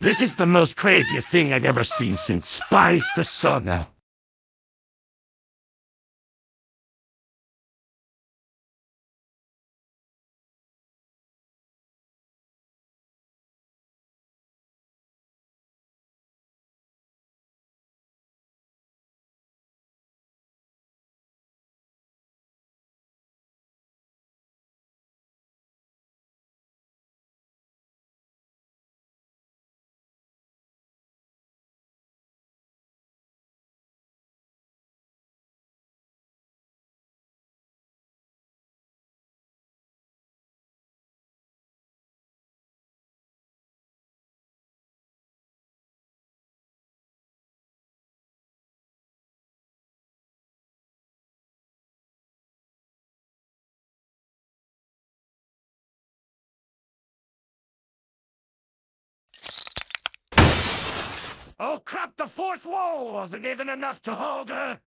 This is the most craziest thing I've ever seen since Spice the Sauna. Oh crap, the fourth wall wasn't even enough to hold her!